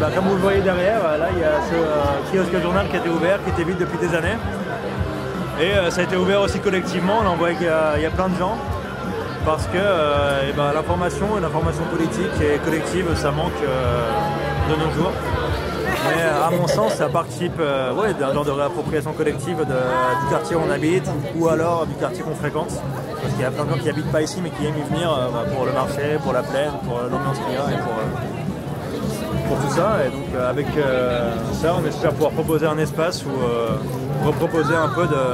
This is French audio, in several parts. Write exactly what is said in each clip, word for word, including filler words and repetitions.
ben, comme vous le voyez derrière, là il y a ce euh, kiosque journal qui a été ouvert, qui était vide depuis des années. Et euh, ça a été ouvert aussi collectivement, on voit qu'il y, y a plein de gens. Parce que euh, ben, l'information, l'information politique et collective, ça manque euh, de nos jours. Mais à mon sens, ça participe euh, ouais, d'un genre de réappropriation collective de, du quartier où on habite ou alors du quartier qu'on fréquente. Parce qu'il y a plein de gens qui n'habitent pas ici mais qui aiment y venir euh, bah, pour le marché, pour la plaine, pour l'ambiance qu'il y a et pour, euh, pour tout ça. Et donc euh, avec euh, ça, on espère pouvoir proposer un espace où euh, reproposer un peu de,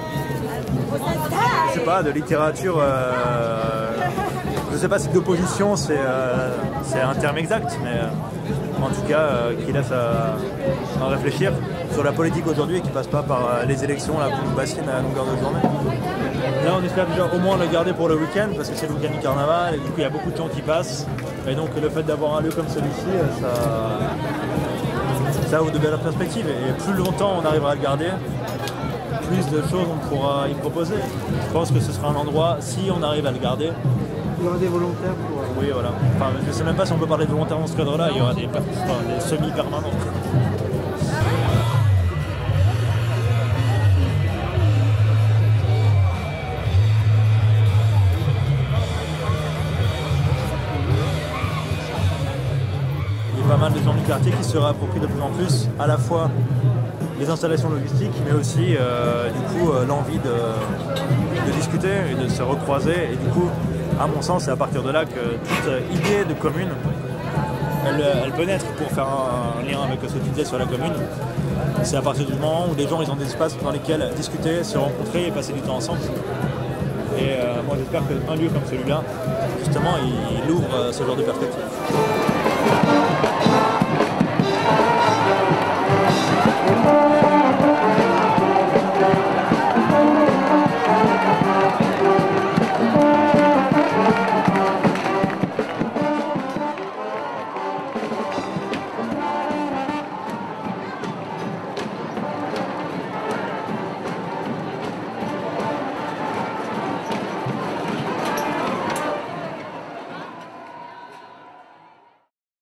je sais pas, de littérature. Euh, je sais pas si d'opposition c'est euh, un terme exact, mais euh, en tout cas euh, qui laisse à, à réfléchir sur la politique aujourd'hui et qui passe pas par euh, les élections là, qu'on nous bassine à la longueur de journée. Là on espère déjà au moins le garder pour le week-end parce que c'est le week-end du carnaval et du coup il y a beaucoup de gens qui passent et donc le fait d'avoir un lieu comme celui-ci ça, ça ouvre de belles perspectives et plus longtemps on arrivera à le garder, plus de choses on pourra y proposer. Je pense que ce sera un endroit, si on arrive à le garder, il y aura des volontaires pour... Euh... Oui, voilà. Enfin, je ne sais même pas si on peut parler de volontaires dans ce cadre-là, il y aura des, enfin, des semi-permanents. Il y a pas mal de gens du quartier qui se réapproprient de plus en plus, à la fois les installations logistiques, mais aussi euh, du coup euh, l'envie de, de discuter et de se recroiser. Et du coup, à mon sens, c'est à partir de là que toute idée de commune, elle, elle peut naître pour faire un, un lien avec ce que tu disais sur la commune. C'est à partir du moment où les gens ils ont des espaces dans lesquels discuter, se rencontrer et passer du temps ensemble. Et euh, moi j'espère qu'un lieu comme celui-là, justement, il, il ouvre ce genre de perspective.